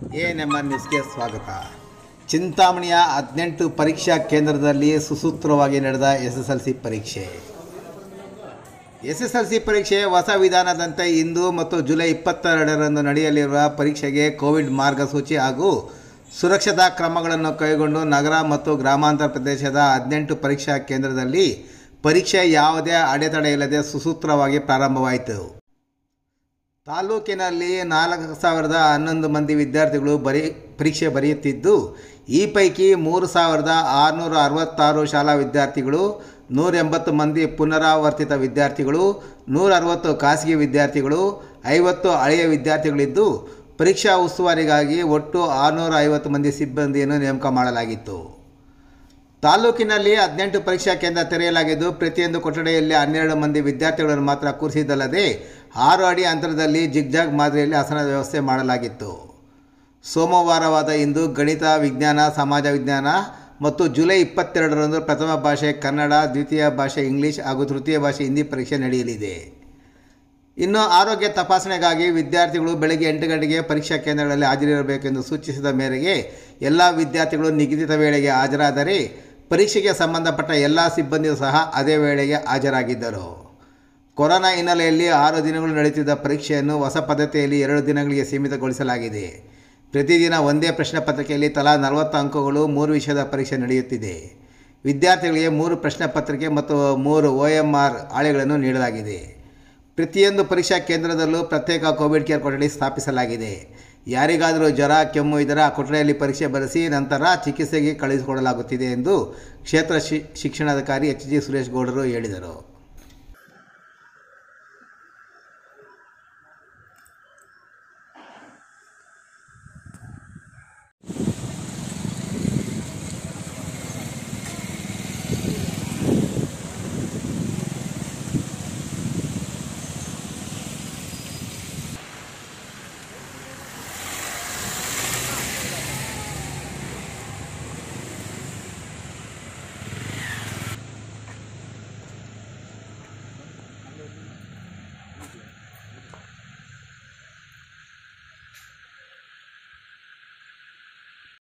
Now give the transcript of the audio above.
ANMR ನ್ಯೂಸ್ಗೆ ಸ್ವಾಗತ. ಚಿಂತಾಮಣಿಯ 18 ಪರೀಕ್ಷಾ ಕೇಂದ್ರದಲ್ಲಿ ಸುಸೂತ್ರವಾಗಿ ನಡೆದ ಎಸ್ಎಸ್ಎಲ್ಸಿ ಪರೀಕ್ಷೆ. ಎಸ್ಎಸ್ಎಲ್ಸಿ ಪರೀಕ್ಷೆ ಹೊಸ ವಿಧಾನದಂತೆ ಇಂದು ಮತ್ತು ಜುಲೈ 22ರಂದು ನಡೆಯಲಿರುವ ಪರೀಕ್ಷೆಗೆ ಕೋವಿಡ್ ಮಾರ್ಗಸೂಚಿ ಹಾಗೂ ಸುರಕ್ಷತಾ ಕ್ರಮಗಳನ್ನು ಕೈಗೊಂಡು ನಗರ ಮತ್ತು ಗ್ರಾಮಾಂತರ ಪ್ರದೇಶದ 18 ಪರೀಕ್ಷಾ ಕೇಂದ್ರದಲ್ಲಿ ಪರೀಕ್ಷೆ ಯಾವುದೇ ಅಡೆತಡೆ ಇಲ್ಲದೆ ಸುಸೂತ್ರವಾಗಿ ಪ್ರಾರಂಭವಾಯಿತು. ತಾಲೂಕಿನಲ್ಲಿ 4011 ಮಂದಿ ವಿದ್ಯಾರ್ಥಿಗಳು ಪರೀಕ್ಷೆ ಬರೆಯುತ್ತಿದ್ದು, ಈ ಪೈಕಿ 3666 ಶಾಲಾ ವಿದ್ಯಾರ್ಥಿಗಳು, 180 ಮಂದಿ ಪುನರಾವರ್ತಿತ ವಿದ್ಯಾರ್ಥಿಗಳು, 160 ಖಾಸಗಿ ವಿದ್ಯಾರ್ಥಿಗಳು, 50 ಹಳೆಯ ವಿದ್ಯಾರ್ಥಿಗಳಿದ್ದು, ಪರೀಕ್ಷಾ ಉಸ್ತುವಾರಿಗಾಗಿ ಒಟ್ಟು 650 ಮಂದಿ ಸಿಬ್ಬಂದಿಯನ್ನು ನೇಮಕ ಮಾಡಲಾಗಿತ್ತು. ತಾಲೂಕಿನಲ್ಲಿ 18 ಪರೀಕ್ಷಾ ಕೇಂದ್ರ ತೆರೆಯಲಾಗಿದ್ದು, ಪ್ರತಿಯೊಂದು ಕೊಠಡಿಯಲ್ಲಿ 12 ಮಂದಿ ವಿದ್ಯಾರ್ಥಿಗಳನ್ನು ಮಾತ್ರ ಕೂರಿಸಿದ್ದಲ್ಲದೆ 6 ಅಡಿ ಅಂತರದಲ್ಲಿ ಜಿಗ್ಜಾಗ್ ಮಾದರಿಯಲ್ಲಿ ಆಸನ ವ್ಯವಸ್ಥೆ ಮಾಡಲಾಗಿತ್ತು. ಸೋಮವಾರವಾದ ಇಂದು ಗಣಿತ, ವಿಜ್ಞಾನ, ಸಮಾಜ ವಿಜ್ಞಾನ ಮತ್ತು ಜುಲೈ 22ರಂದು ಪ್ರಥಮ ಭಾಷೆ ಕನ್ನಡ, ದ್ವಿತೀಯ ಭಾಷೆ ಇಂಗ್ಲಿಷ್ ಹಾಗೂ ತೃತೀಯ ಭಾಷೆ ಹಿಂದಿ ಪರೀಕ್ಷೆ ನಡೆಯಲಿದೆ. ಇನ್ನು ಆರೋಗ್ಯ ತಪಾಸಣೆಗಾಗಿ ವಿದ್ಯಾರ್ಥಿಗಳು ಬೆಳಗ್ಗೆ 8 ಗಂಟೆಗೆ ಪರೀಕ್ಷಾ ಕೇಂದ್ರಗಳಲ್ಲಿ ಹಾಜರಿರಬೇಕೆಂದು ಸೂಚಿಸಿದ ಮೇರೆಗೆ ಎಲ್ಲ ವಿದ್ಯಾರ್ಥಿಗಳು ನಿಗದಿತ ವೇಳೆಗೆ ಹಾಜರಾದರೆ ಪರೀಕ್ಷೆಗೆ ಸಂಬಂಧಪಟ್ಟ ಎಲ್ಲ ಸಿಬ್ಬಂದಿಯೂ ಸಹ ಅದೇ ವೇಳೆಗೆ ಹಾಜರಾಗಿದ್ದರು. ಕೊರೋನಾ ಹಿನ್ನೆಲೆಯಲ್ಲಿ 6 ದಿನಗಳು ನಡೆಯುತ್ತಿದ್ದ ಪರೀಕ್ಷೆಯನ್ನು ಹೊಸ ಪದ್ಧತಿಯಲ್ಲಿ 2 ದಿನಗಳಿಗೆ ಸೀಮಿತಗೊಳಿಸಲಾಗಿದೆ. ಪ್ರತಿದಿನ ಒಂದೇ ಪ್ರಶ್ನೆ ಪತ್ರಿಕೆಯಲ್ಲಿ ತಲಾ 40 ಅಂಕಗಳು 3 ವಿಷಯದ ಪರೀಕ್ಷೆ ನಡೆಯುತ್ತಿದೆ. ವಿದ್ಯಾರ್ಥಿಗಳಿಗೆ 3 ಪ್ರಶ್ನೆ ಪತ್ರಿಕೆ ಮತ್ತು 3 OMR ಹಾಳೆಗಳನ್ನು ನೀಡಲಾಗಿದೆ. ಪ್ರತಿಯೊಂದು ಪರೀಕ್ಷಾ ಕೇಂದ್ರದಲ್ಲೂ ಪ್ರತ್ಯೇಕ ಕೋವಿಡ್ ಕೇರ್ ಕೊಠಡಿ ಸ್ಥಾಪಿಸಲಾಗಿದೆ. ಯಾರಿಗಾದರೂ ಜ್ವರ, ಕೆಮ್ಮು ಇದ್ದರೆ ಆ ಕೊಠಡಿಯಲ್ಲಿ ಪರೀಕ್ಷೆ ಬರೆಸಿ ನಂತರ ಚಿಕಿತ್ಸೆಗೆ ಕಳುಹಿಸಿಕೊಡಲಾಗುತ್ತಿದೆ ಎಂದು ಕ್ಷೇತ್ರ ಶಿಕ್ಷಣಾಧಿಕಾರಿ HG ಸುರೇಶ್ ಗೌಡರು ಹೇಳಿದರು.